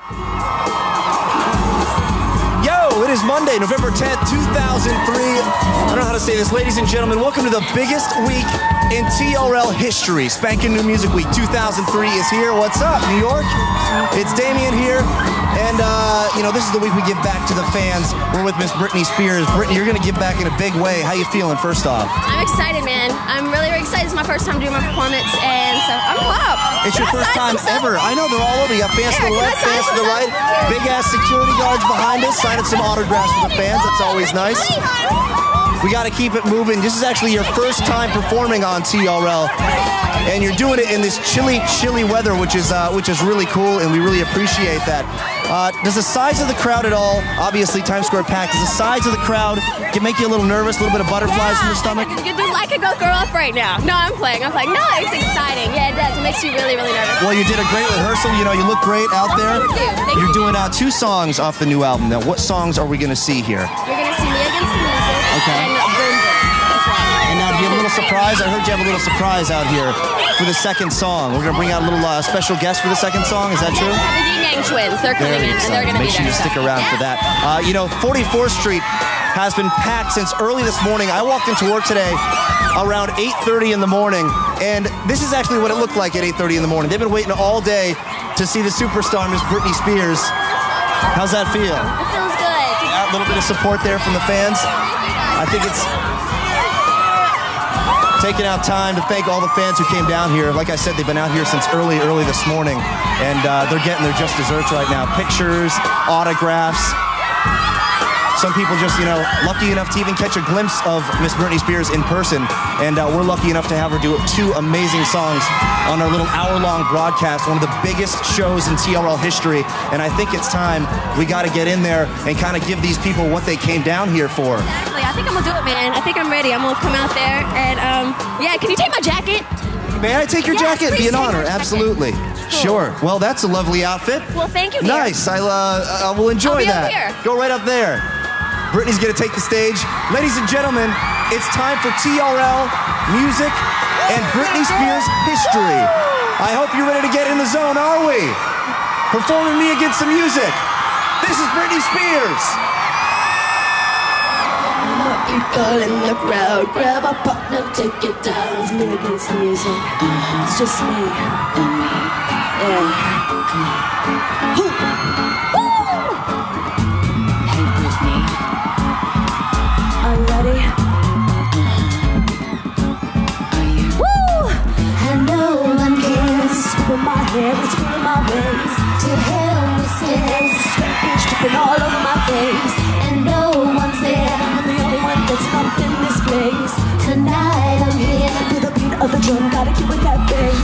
Yo, it is Monday, November 10th, 2003. I don't know how to say this. Ladies and gentlemen, welcome to the biggest week in TRL history. Spanking New Music Week 2003 is here. What's up, New York? It's Damien here. And, this is the week we give back to the fans. We're with Miss Britney Spears. Britney, you're going to give back in a big way. How you feeling, first off? I'm excited, man. I'm really, really excited. It's my first time doing my performance, and so I'm pumped. It's your first time ever. I know, they're all over. You got fans to the left, fans to the right. Big-ass security guards behind us, signing some autographs for the fans. That's always nice. We got to keep it moving. This is actually your first time performing on TRL, and you're doing it in this chilly, chilly weather, which is really cool, and we really appreciate that. Does the size of the crowd at all, obviously Times Square packed, does the size of the crowd make you a little nervous, a little bit of butterflies in your stomach? I could go throw up right now. No, I'm playing. No, it's exciting. Yeah, it does. It makes you really, really nervous. Well, you did a great rehearsal. You look great out there. Thank you. You're doing 2 songs off the new album. Now, what songs are we going to see here? You're going to see Me Against the Music and Boom Boom. That's right. And now, do you have a little surprise? I heard you have a little surprise out here for the second song. We're going to bring out a little special guest for the second song. Is that true? The Yin Yang Twins. They're coming in, and they're going to be there. Make sure you stick around for that. 44th Street has been packed since early this morning. I walked into work today around 8:30 in the morning, and this is actually what it looked like at 8:30 in the morning. They've been waiting all day to see the superstar, Miss Britney Spears. How's that feel? It feels good. A little bit of support there from the fans. I think it's taking out time to thank all the fans who came down here. Like I said, they've been out here since early this morning, and they're getting their just desserts right now. Pictures, autographs. Some people just, lucky enough to even catch a glimpse of Miss Britney Spears in person, and we're lucky enough to have her do 2 amazing songs on our little hour-long broadcast, one of the biggest shows in TRL history, and I think it's time we got to get in there and kind of give these people what they came down here for. Exactly. I think I'm going to do it, man. I think I'm ready. I'm going to come out there, and, can you take my jacket? May I take your jacket? It'd be an honor. Absolutely. Sure. Well, that's a lovely outfit. Well, thank you, dear. Nice. I will enjoy that. Up here. Go right up there. Britney's going to take the stage. Ladies and gentlemen, it's time for TRL music and Britney Spears history. I hope you're ready to get in the zone, are we? Performing Me Against the Music. This is Britney Spears. People in the crowd, grab a partner, take it down. It's Me Against the Music. It's just me and me. Yeah. Woo! Hey Britney, are you ready? Are you? Woo! And no one cares. Stripping my hair, it's pulling my waist. To hell with stairs, stripping all over my face. And no one's there. I'm the only one that's up in this place. Tonight I'm here to the beat of the drum. Gotta keep with that bass.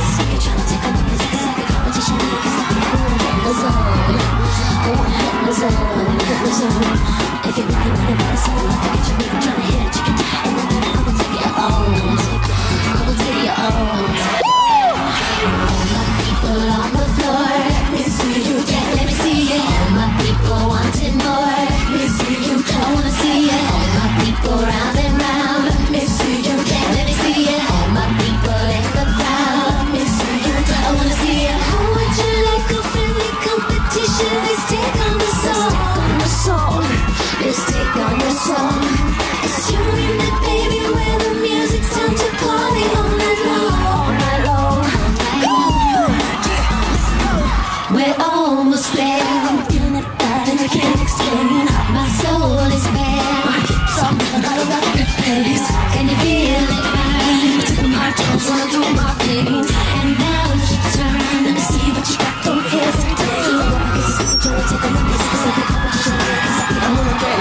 If you really want to be someone, I'll get you trying to hit it, you can die, and then I will take your own. I will take your own. All my people on the floor, miss you can't let me see it. All my people wanting more, miss you don't wanna see it. All my people round and round, miss you can't let me see it. All my people in the crowd, miss you don't wanna see it. How would you like a friendly competition? Let's take on the song. Let's take on the song. It's you and me, baby, where the music's time to party all night long. All night long. We're almost there. I'm feeling it bad and I can't explain. My soul is bare. So I'm gonna rock the place. Can you feel it? I'm taking my toes, running through my veins. And now it's your turn. Let me see what you got. Don't hesitate. I wanna get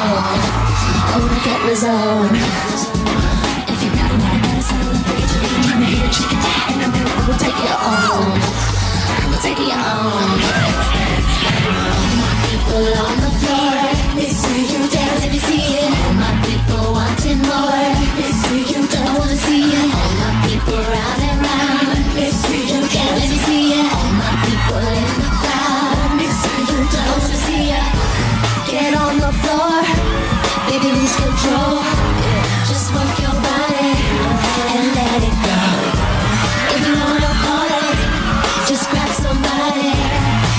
the zone. If you got it, I gotta celebrate you. Trying to hit it, you can die, and I will take your own. I will take your own. All my people on the floor, miss you dance if you see it. All my people wanting more, miss you don't wanna see it. All my people round and round, miss you can't let me see it. All my people in the crowd, miss you don't wanna see it. Get on the floor, baby, lose control. Just work your body and let it go. If you wanna party, just grab somebody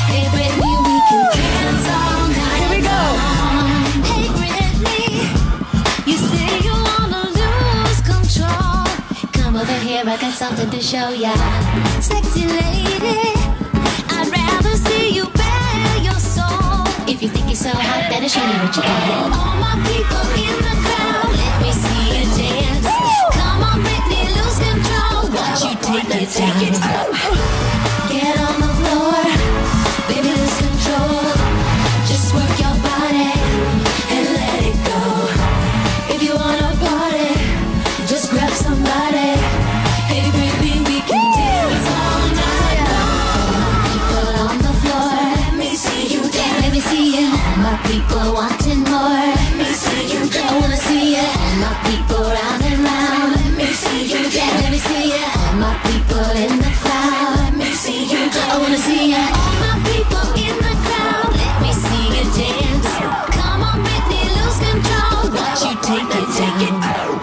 something to show ya. Sexy lady, I'd rather see you bare your soul. If you think you're so hot, better show me what you got. All my people in the crowd, let me see you dance. Come on, Britney, lose control. Watch you take it down. Get on the floor, baby, lose control. Just work your body and let it go. If you wanna party, just grab somebody. Hey baby, we can dance all night long. People on the floor, let me see you dance. Let me see you. My people wanting more. Let me see you dance. I wanna see you. My people round and round. Let me see you dance. Let me see you. My people in the crowd. Let me see you dance. I wanna see you. All my people in the crowd. Let me see you dance. Come on, Britney, lose control. Watch you take it down.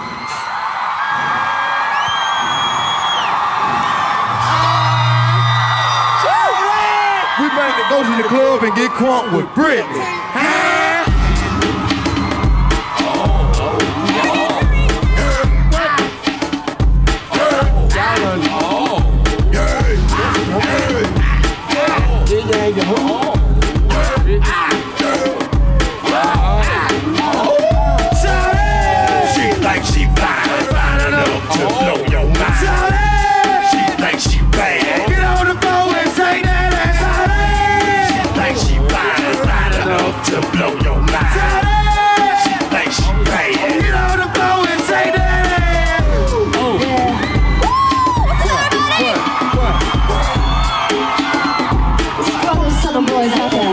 We about to go to the club and get crunk with Britney. She thinks she fine enough to blow your mind. She thinks she bad. Get on the floor and say that ass. She thinks she fine enough to blow your mind. She thinks she bad. Get on the floor and say that ass. Southern boys out there.